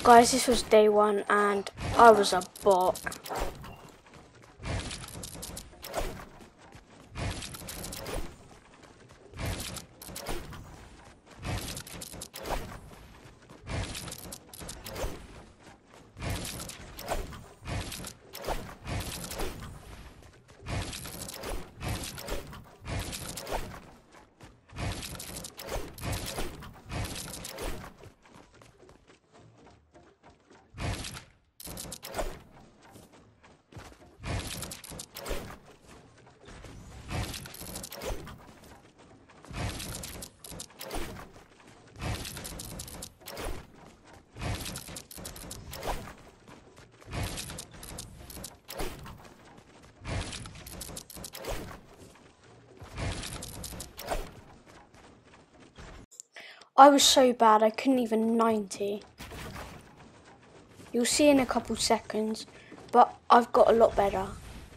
Guys, this was day 1 and I was a bot. I was so bad I couldn't even 90. You'll see in a couple seconds, but I've got a lot better.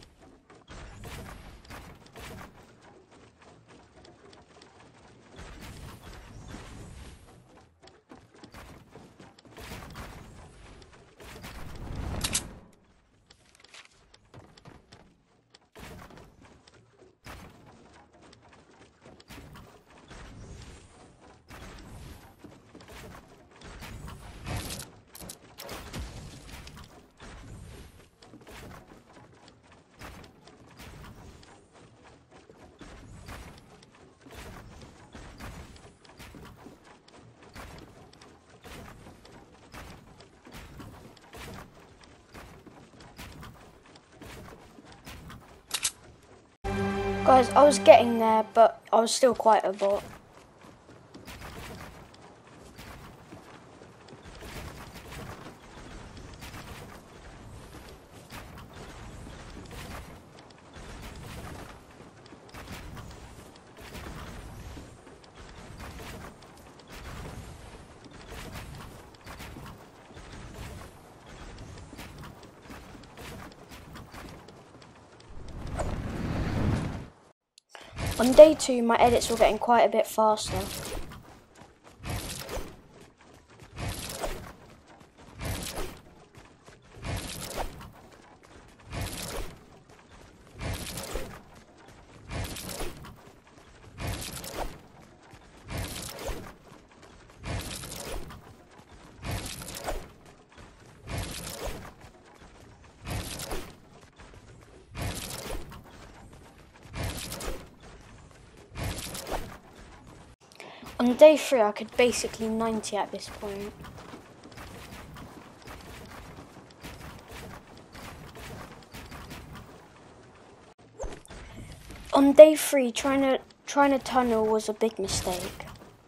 Guys, I was getting there, but I was still quite a bot. On day 2, my edits were getting quite a bit faster. On day 3, I could basically 90 at this point. On day 3, trying to tunnel was a big mistake.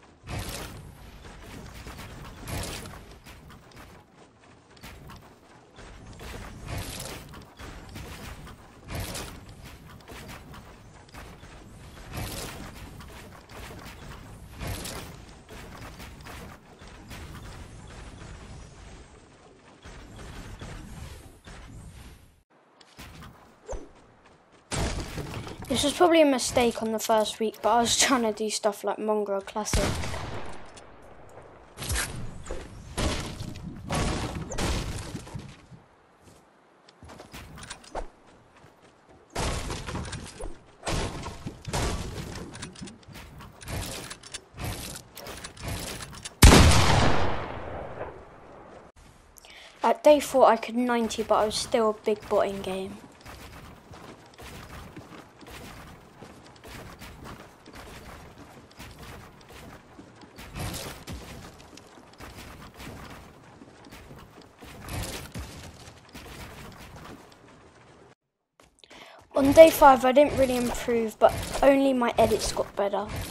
This was probably a mistake on the first week, but I was trying to do stuff like Mongrel Classic. At day 4 I could 90, but I was still a big bot in game. On day 5 I didn't really improve, but only my edits got better.